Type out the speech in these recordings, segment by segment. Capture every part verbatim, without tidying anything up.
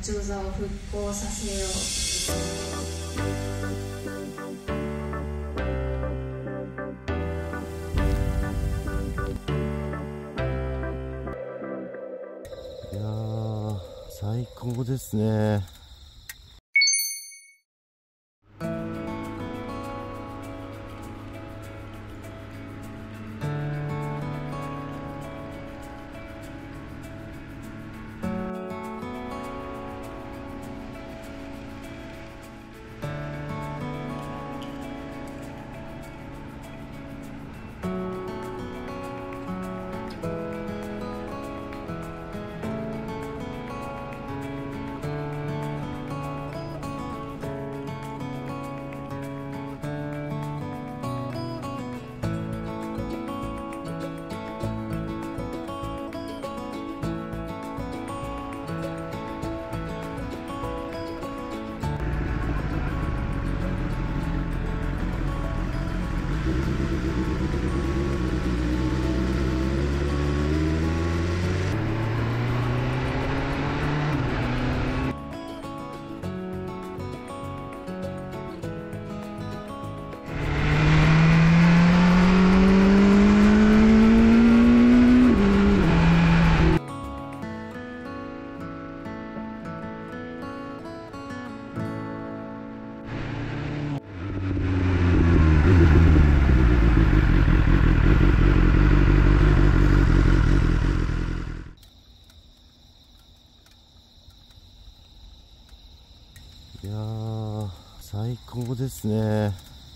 八甲座を復興させよう。いやー、最高ですね。いやー、最高ですね。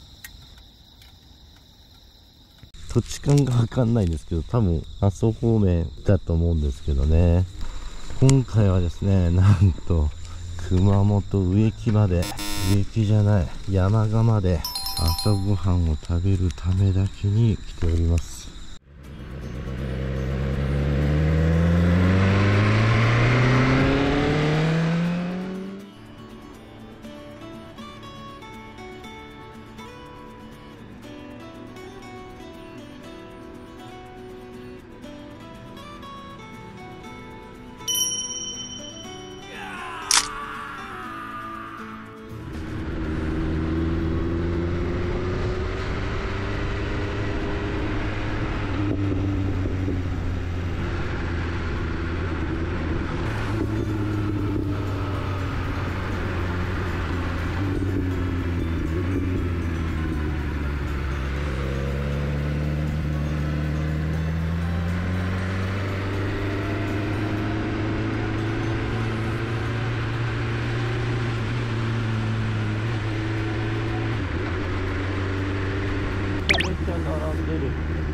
土地勘がわかんないんですけど、多分阿蘇方面だと思うんですけどね。今回はですね、なんと熊本植木まで、植木じゃない山鹿まで朝ごはんを食べるためだけに来ております。並んでる。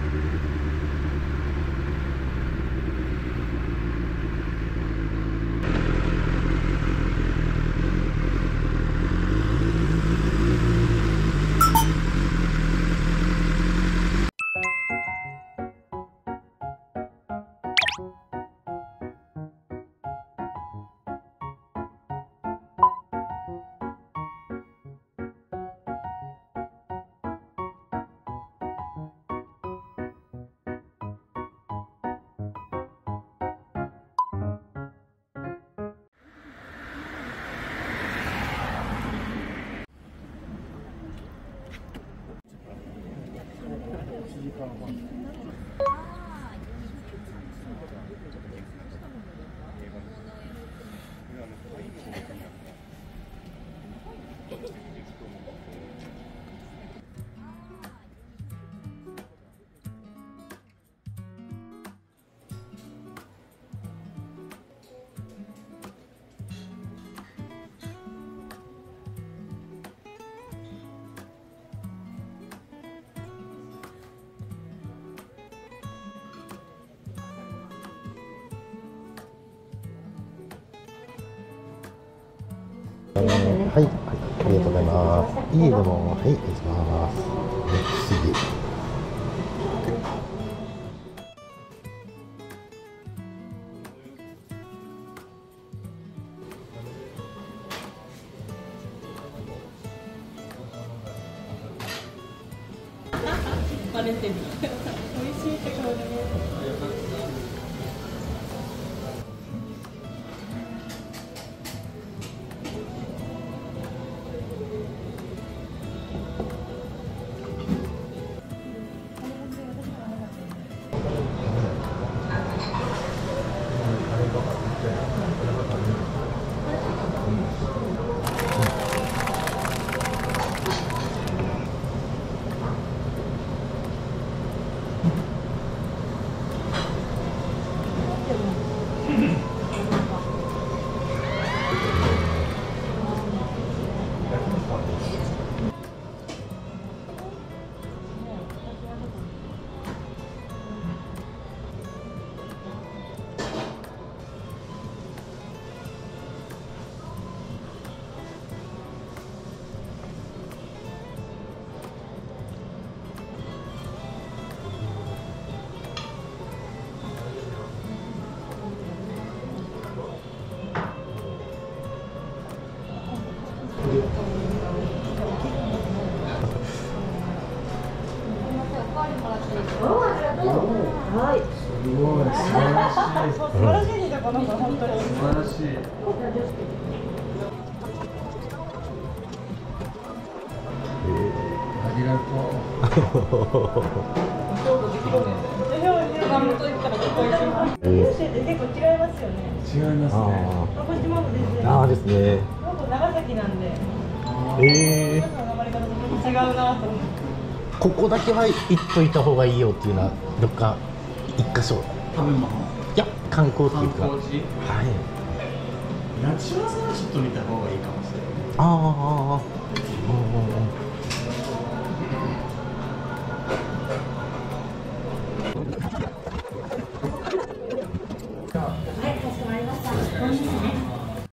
はい、はい、ありがとうございます。いいでも、はい、お願いします。次。 バレてる。美味しいって顔でね。 はい。 すごい。素晴らしい。 素晴らしいね、この子、本当に。 素晴らしい。ありがとう。 熊本行ったらここ行きます。九州って結構違いますよね。 違いますね。 鹿児島も全然。 ああですね。 僕長崎なんで。 ええ皆さんの頑張り方と違うなと思って。 ここだけは行っといた方がいいよっていうのはどっか一箇所。 食べ物。 いや観光っていうか。 観光地。 はい。 ナチュラさんはちょっと見た方がいいかもしれない。 ああ。 はい、かしこまりました。おいしいね。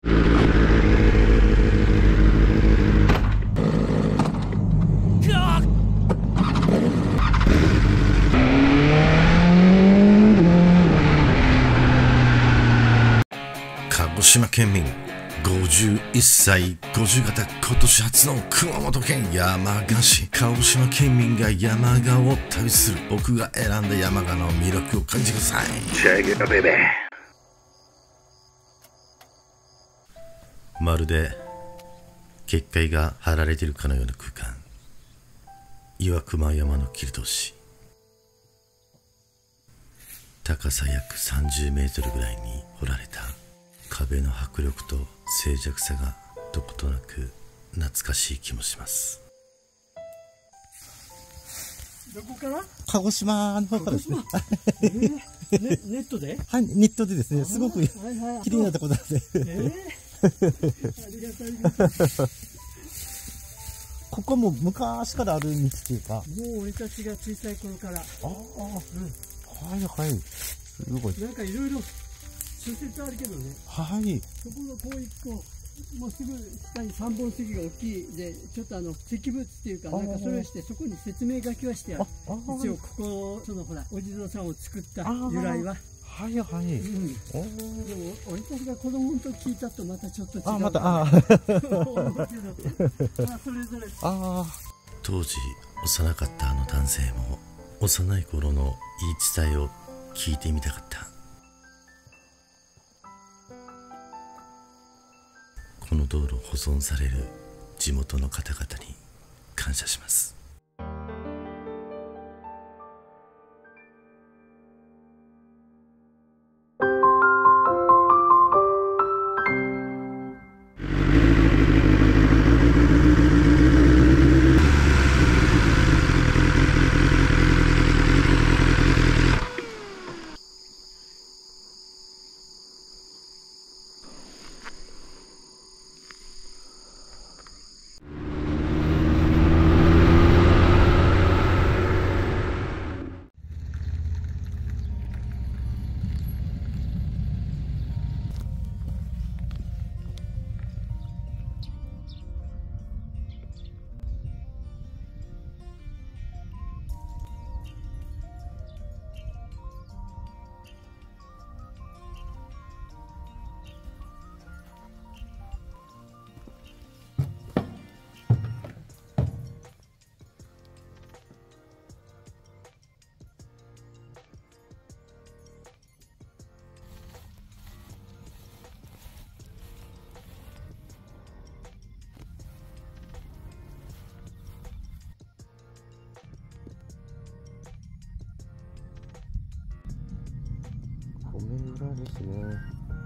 鹿児島県民ごじゅういっさいごじゅう型今年初の熊本県山鹿市。鹿児島県民が山鹿を旅する僕が選んだ山鹿の魅力を感じてください。Check it out, baby。まるで結界が張られているかのような空間。岩熊山の切り通し。高さ約さんじゅうメートルぐらいに掘られた壁の迫力と静寂さがどことなく懐かしい気もします。 どこから？ 鹿児島の方からですね。 えー、ねネットで？ はい、ネットでですね、すごくはいはい、 綺麗なところなんで。 えー、ありがとうありがとう。 ここも昔からある道っていうか。 もう俺たちが小さい頃から。ああ、うん、 はいはい。すごい。 なんかいろいろ諸説あるけどね。 はい。 そこのこう一個、もうすぐ下に三本杉が大きいで、ちょっとあの石仏っていうか、なんかそれをして、そこに説明書きはしてある。一応ここ、そのほら、お地蔵さんを作った由来は。 はいはい。うん。 でも俺たちが子供の時聞いたとまたちょっと違う。 あ、また、ああ。 まあそれぞれ。 ああ。 当時幼かったあの男性も幼い頃の言い伝えを聞いてみたかった。この道路を保存される地元の方々に感謝します。 米蔵ですね。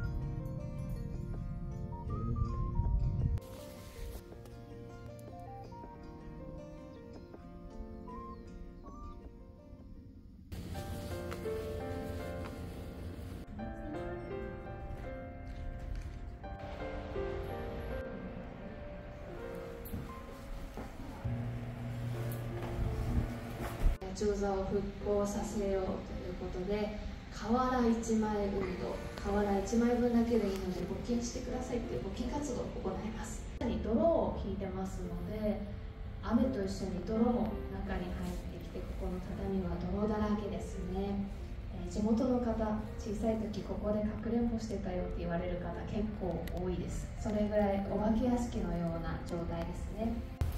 八王子を復興させようということで、瓦いちまい運動、瓦いちまいぶんだけでいいので募金してくださいという募金活動を行います。泥を引いてますので、雨と一緒に泥も中に入ってきて、ここの畳は泥だらけですね。 地元の方、小さい時ここでかくれんぼしてたよって言われる方結構多いです。それぐらいお化け屋敷のような状態ですね。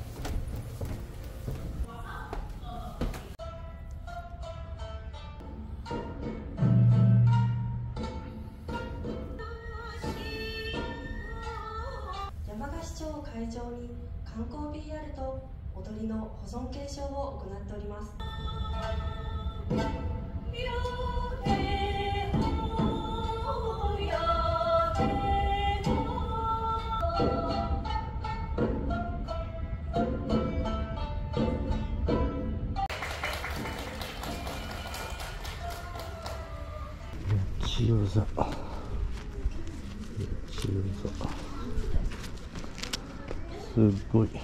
山鹿市町を会場に観光 ピーアール と踊りの保存継承を行っております。 千代座千代座すごい。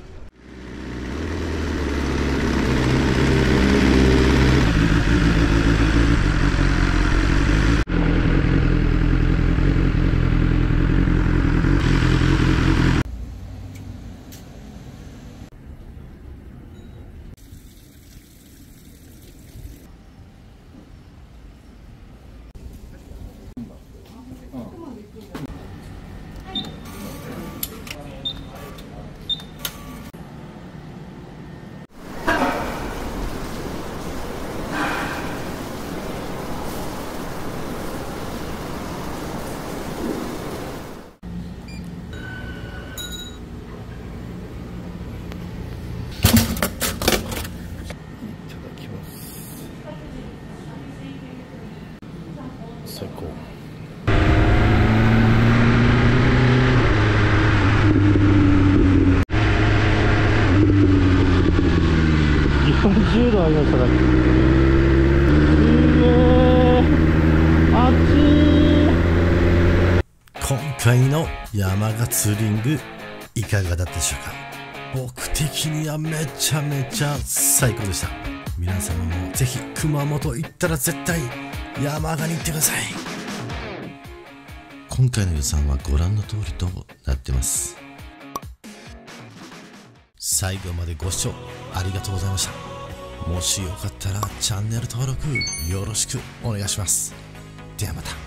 最高。よんじゅうどありましたね。すげえ、暑い。 今回の山鹿ツーリングいかがだったでしょうか。僕的にはめちゃめちゃ最高でした。皆様もぜひ熊本行ったら絶対山鹿に行ってください。今回の予算はご覧の通りとなってます。最後までご視聴ありがとうございました。もしよかったらチャンネル登録よろしくお願いします。ではまた。